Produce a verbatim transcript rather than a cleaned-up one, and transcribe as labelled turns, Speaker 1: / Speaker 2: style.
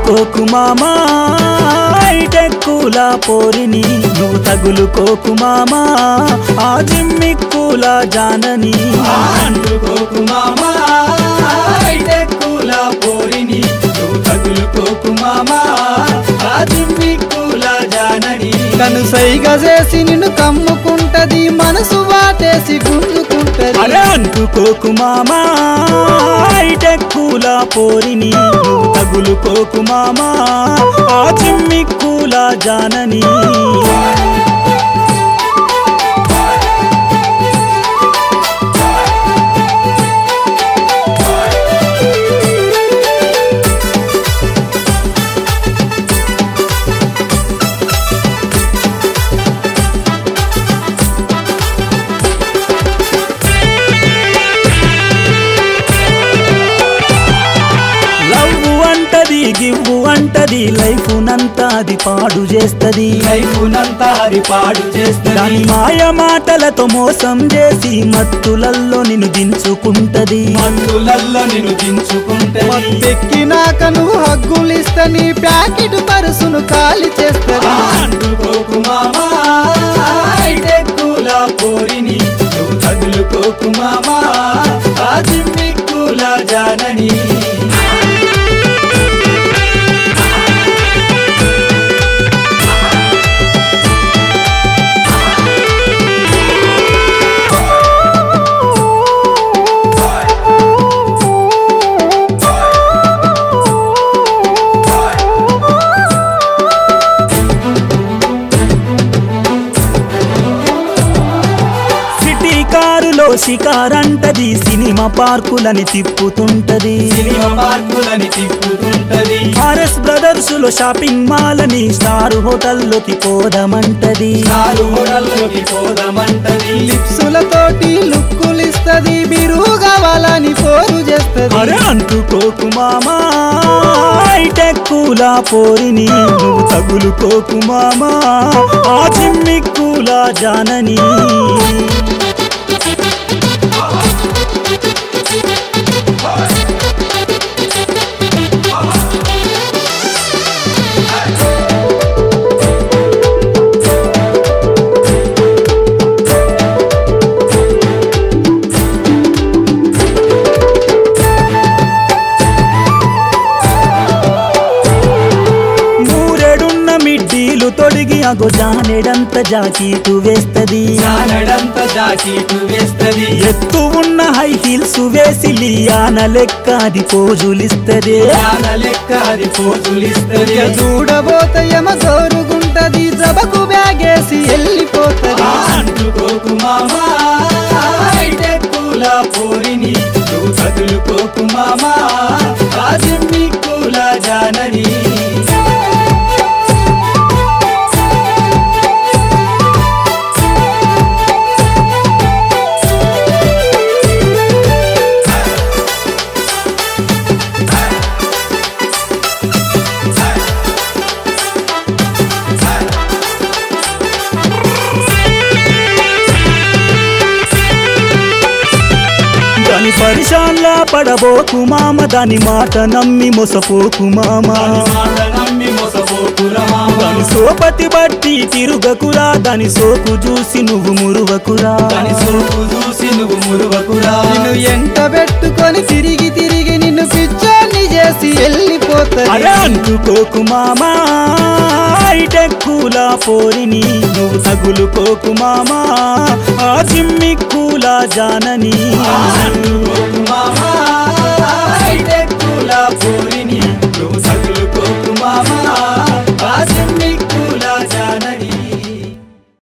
Speaker 1: అంటుకోకు మామా హైటెక్కుల పోరిని నువ్వు తగులుకోకు మామా ఆ జిమ్మిక్కుల జానని
Speaker 2: అంటుకోకు మామా హైటెక్కుల పోరిని నువ్వు తగులుకోకు మామా ఆ జిమ్మిక్కుల జానని
Speaker 3: కను సైగ చేసి నిన్ను కమ్ముకుంటది మనసు వాటేసి గుంజుకుంటది
Speaker 1: అరే అంటుకోకు మామా హైటెక్కుల పోరిని నువ్వు తగులుకోకు మామా ఆ జిమ్మిక్కుల జానని గివ్వు అంటది లైఫ్ నంతా అది పాడు చేస్తది
Speaker 2: లైఫ్ నంతా అది పాడు చేస్తది
Speaker 1: దాని మాయ మాటలతో మోసం చేసి మత్తులల్లో నిన్ను దించుకుంటది
Speaker 2: మత్తులల్లో నిన్ను దించుకుంటది
Speaker 3: ఎక్కినాక నువ్వు హగ్గులిస్తా నీ ప్యాకెట్ పరుసును ఖాళీ చేస్తది
Speaker 2: అంటుకోకు మామా హైటెక్కుల పోరిని నువ్వు తగులుకోకు మామా ఆ జిమ్మిక్కుల జానని
Speaker 1: షికారంటది సినిమా పార్కులని తిప్పుతుంటది
Speaker 2: సినిమా పార్కులని తిప్పుతుంటది
Speaker 1: ఆర్ఎస్ బ్రదర్స్ లో షాపింగ్ మాల్ అని స్టార్ హోటల్లోకి పోదామంటది
Speaker 2: స్టార్ హోటల్లోకి పోదామంటది
Speaker 3: లిప్సులతోటి లుక్కులిస్తది బిరు కావాలని పోరు చేస్తది
Speaker 1: అరే అంటుకోకు మామా హైటెక్కుల పోరిని నువ్వు తగులుకోకు మామా ఆ జిమ్మిక్కుల జానని తొడిగి అగో జానెడంత జాకీటు వేస్తది
Speaker 2: జానెడంత జాకీటు వేస్తది
Speaker 1: ఎత్తు ఉన్న హై హీల్స్ వేసి లియాన లెక్క అది పోజులిస్తది
Speaker 2: లియాన లెక్క అది పోజులిస్తది
Speaker 3: చూడబోతే యమ జోరుగుంటది జబకు బ్యాగేసి వెళ్ళిపోతది
Speaker 2: అంటుకోకు మామా హైటెక్కుల పోరిని నువ్వు తగులుకోకు మామా ఆ జిమ్మిక్కుల జానని
Speaker 1: పరిశాన్లా పడబోకు మామ దాని మాట నమ్మి మొసపోకు మామ దాని సోపతి బట్టి తిరుగకురా దాని సోకు చూసి నువ్వు మురువకురా
Speaker 3: నిన్ను ఎంట పెట్టుకొని తిరిగి తిరిగి నిన్ను పిచ్చోన్ని చేసి వెళ్ళిపోతాది
Speaker 1: అరే అంటుకోకు మామా హైటెక్కుల పోరిని నువ్వు తగులుకోకు మామా ఆ జిమ్మిక్కుల జానని
Speaker 2: మామా